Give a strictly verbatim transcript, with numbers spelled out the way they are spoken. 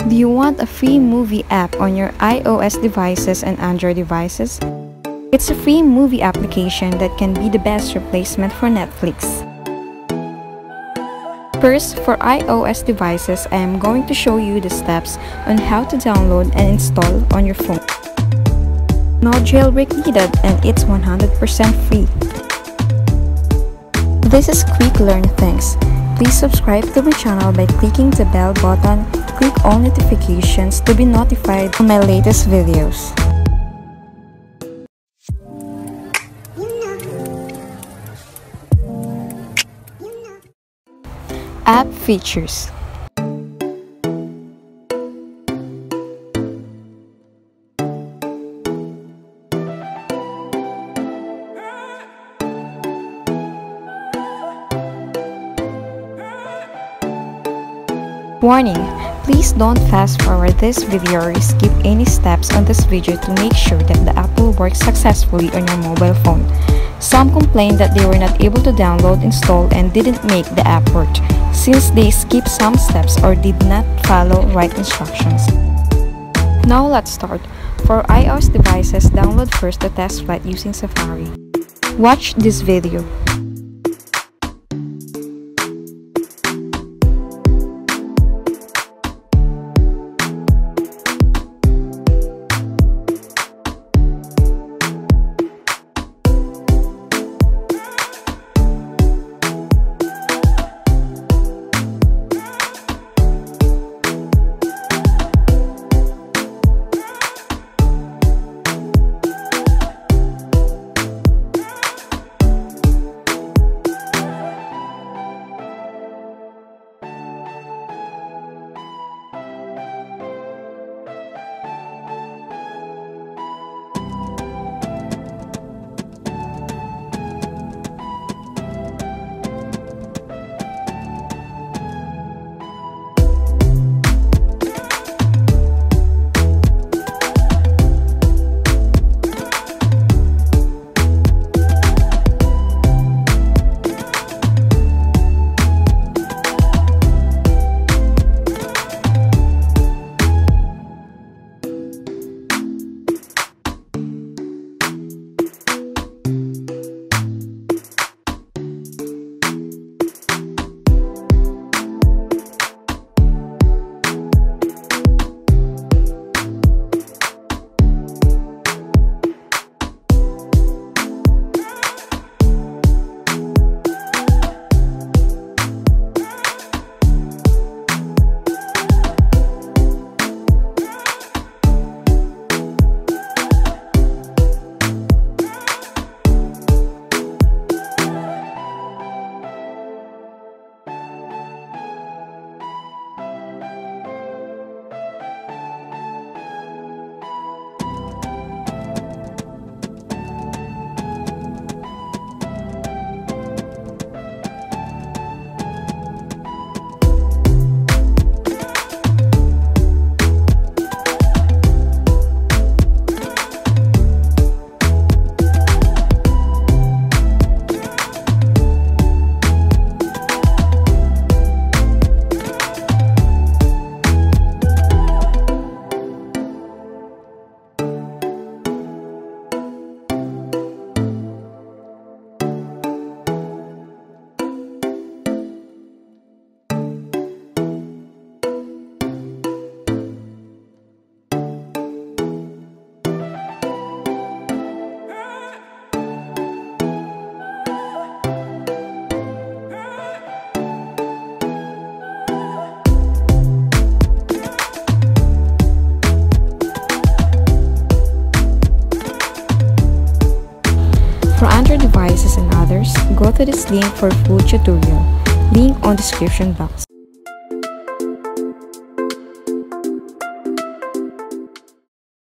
Do you want a free movie app on your iOS devices and Android devices? It's a free movie application that can be the best replacement for Netflix. First, for iOS devices, I am going to show you the steps on how to download and install on your phone. No jailbreak needed, and it's one hundred percent free. This is Quick Learn Things. Please subscribe to my channel by clicking the bell button. Click all notifications to be notified of my latest videos. App features. Warning! Please don't fast forward this video or skip any steps on this video to make sure that the app will work successfully on your mobile phone. Some complained that they were not able to download, install, and didn't make the app work since they skipped some steps or did not follow right instructions. Now let's start. For iOS devices, download first the test flight using Safari. Watch this video. For Android devices and others, go to this link for full tutorial. Link on description box.